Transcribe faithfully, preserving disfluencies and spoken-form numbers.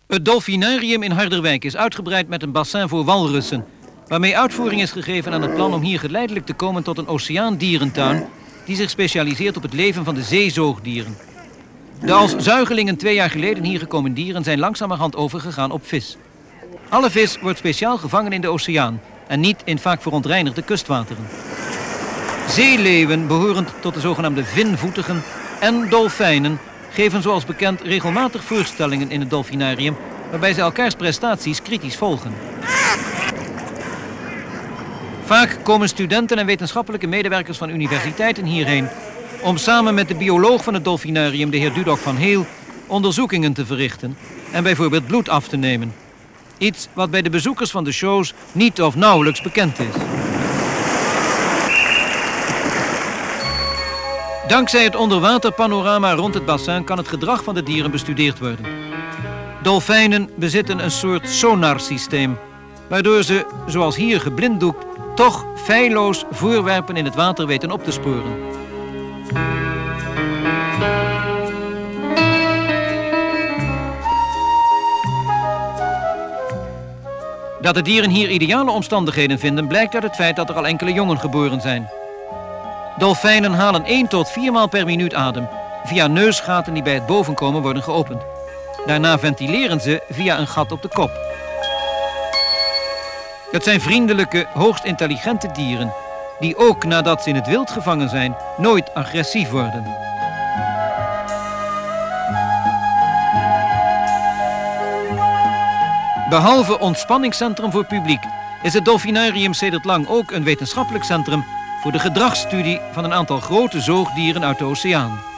Het Dolfinarium in Harderwijk is uitgebreid met een bassin voor walrussen, waarmee uitvoering is gegeven aan het plan om hier geleidelijk te komen tot een oceaandierentuin die zich specialiseert op het leven van de zeezoogdieren. De als zuigelingen twee jaar geleden hier gekomen dieren zijn langzamerhand overgegaan op vis. Alle vis wordt speciaal gevangen in de oceaan en niet in vaak verontreinigde kustwateren. Zeeleeuwen, behorend tot de zogenaamde vinvoetigen, en dolfijnen geven zoals bekend regelmatig voorstellingen in het Dolfinarium, waarbij ze elkaars prestaties kritisch volgen. Vaak komen studenten en wetenschappelijke medewerkers van universiteiten hierheen om samen met de bioloog van het Dolfinarium, de heer Dudok van Heel, onderzoekingen te verrichten en bijvoorbeeld bloed af te nemen. Iets wat bij de bezoekers van de shows niet of nauwelijks bekend is. Dankzij het onderwaterpanorama rond het bassin kan het gedrag van de dieren bestudeerd worden. Dolfijnen bezitten een soort sonarsysteem, waardoor ze, zoals hier geblinddoekt, toch feilloos voorwerpen in het water weten op te sporen. Dat de dieren hier ideale omstandigheden vinden blijkt uit het feit dat er al enkele jongen geboren zijn. Dolfijnen halen één tot vier maal per minuut adem via neusgaten die bij het bovenkomen worden geopend. Daarna ventileren ze via een gat op de kop. Het zijn vriendelijke, hoogst intelligente dieren die ook nadat ze in het wild gevangen zijn nooit agressief worden. Behalve ontspanningscentrum voor publiek is het Dolfinarium sedert lang ook een wetenschappelijk centrum voor de gedragsstudie van een aantal grote zoogdieren uit de oceaan.